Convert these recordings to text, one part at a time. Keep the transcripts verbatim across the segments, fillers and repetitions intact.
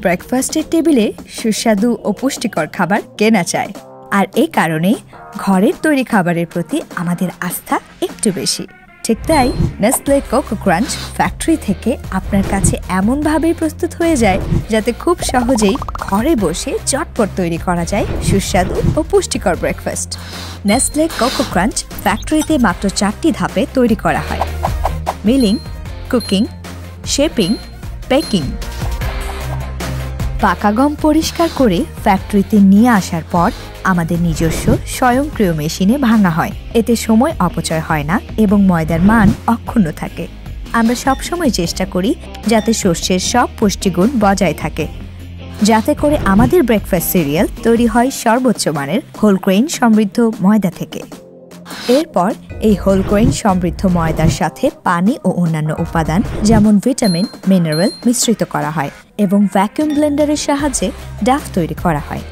ব্রেকফাস্টের টেবিলে সুস্বাদু ও পুষ্টিকর খাবার কেনা চায়, আর এই কারণে ঘরের তৈরি খাবারের প্রতি আমাদের আস্থা একটু বেশি। ঠিক তাই নেসলে কোকো ক্রাঞ্চ ফ্যাক্টরি থেকে আপনার কাছে এমনভাবেই প্রস্তুত হয়ে যায় যাতে খুব সহজেই ঘরে বসে চটপট তৈরি করা যায় সুস্বাদু ও পুষ্টিকর ব্রেকফাস্ট। নেসলে কোকো ক্রাঞ্চ ফ্যাক্টরিতে মাত্র চারটি ধাপে তৈরি করা হয়: মিলিং, কুকিং, শেপিং, বেকিং। পাকা গম পরিষ্কার করে ফ্যাক্টরিতে নিয়ে আসার পর আমাদের নিজস্ব স্বয়ংক্রিয় মেশিনে ভাঙা হয়। এতে সময় অপচয় হয় না এবং ময়দার মান অক্ষুণ্ণ থাকে। আমরা সবসময় চেষ্টা করি যাতে শস্যের সব পুষ্টিগুণ বজায় থাকে, যাতে করে আমাদের ব্রেকফাস্ট সিরিয়াল তৈরি হয় সর্বোচ্চ মানের হোল গ্রেইন সমৃদ্ধ ময়দা থেকে। এরপর এই হোল গ্রেইন সমৃদ্ধ ময়দার সাথে পানি ও অন্যান্য উপাদান যেমন ভিটামিন, মিনারেল মিশ্রিত করা হয় এবং ভ্যাকুয়াম ব্লেন্ডারের সাহায্যে ডাফ তৈরি করা হয়।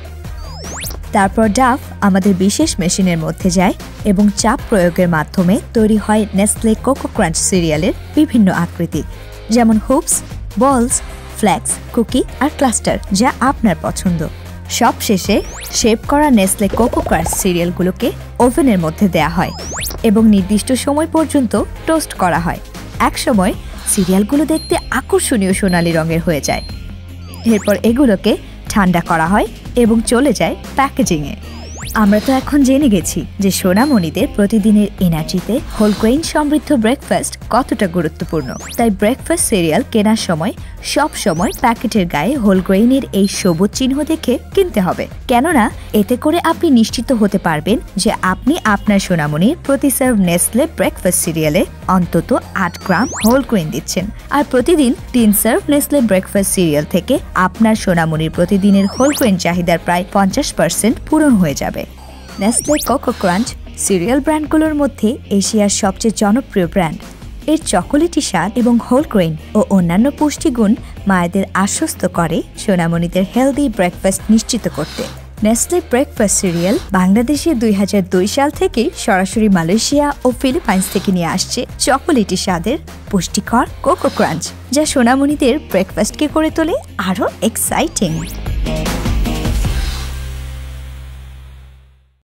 তারপর ডাফ আমাদের বিশেষ মেশিনের মধ্যে যায় এবং চাপ প্রয়োগের মাধ্যমে তৈরি হয় নেসলে কোকো ক্রাঞ্চ সিরিয়ালের বিভিন্ন আকৃতি, যেমন হুপস, বলস, ফ্ল্যাক্স, কুকি আর ক্লাস্টার, যা আপনার পছন্দ। সবশেষে শেপ করা নেসলে কোকো ক্রাঞ্চ সিরিয়ালগুলোকে ওভেনের মধ্যে দেয়া হয় এবং নির্দিষ্ট সময় পর্যন্ত টোস্ট করা হয়। একসময় সিরিয়ালগুলো দেখতে আকর্ষণীয় সোনালী রঙের হয়ে যায়। এরপর এগুলোকে ঠান্ডা করা হয় এবং চলে যায় প্যাকেজিংয়ে। আমরা তো এখন জেনে গেছি যে সোনামণিদের প্রতিদিনের এনার্জিতে হোল গ্রেইন সমৃদ্ধ ব্রেকফাস্ট কতটা গুরুত্বপূর্ণ। তাই ব্রেকফাস্ট সিরিয়াল কেনার সময় সব সময় প্যাকেটের গায়ে হোল গ্রেইনের এই সবুজ চিহ্ন দেখে কিনতে হবে, কেননা এতে করে আপনি নিশ্চিত হতে পারবেন যে আপনি আপনার সোনামণির প্রতি সার্ভ নেসলে ব্রেকফাস্ট সিরিয়ালে অন্তত আট গ্রাম হোল গ্রেইন দিচ্ছেন। আর প্রতিদিন তিন সার্ভ নেসলে ব্রেকফাস্ট সিরিয়াল থেকে আপনার সোনামণির প্রতিদিনের হোল গ্রেইন চাহিদার প্রায় পঞ্চাশ পার্সেন্ট পূরণ হয়ে যাবে। নেসলে কোকো ক্রাঞ্চ সিরিয়াল ব্র্যান্ডগুলোর মধ্যে এশিয়ার সবচেয়ে জনপ্রিয় ব্র্যান্ড। এর চকোলেটি স্বাদ এবং হোল গ্রেইন ও অন্যান্য পুষ্টিগুণ মায়েদের আশ্বস্ত করে সোনামণিদের হেলদি ব্রেকফাস্ট নিশ্চিত করতে। নেসলে ব্রেকফাস্ট সিরিয়াল বাংলাদেশে দুই হাজার দুই সাল থেকে সরাসরি মালয়েশিয়া ও ফিলিপাইন্স থেকে নিয়ে আসছে চকোলেটি স্বাদের পুষ্টিকর কোকো ক্রাঞ্চ, যা সোনামণিদের ব্রেকফাস্টকে করে তোলে আরও এক্সাইটিং।